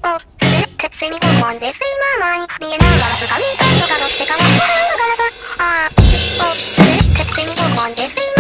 お、すべてセミ訪問です今前に見えながら掴みたいのかどってかわからながらさ。ああ、お、すべてセミ訪問です今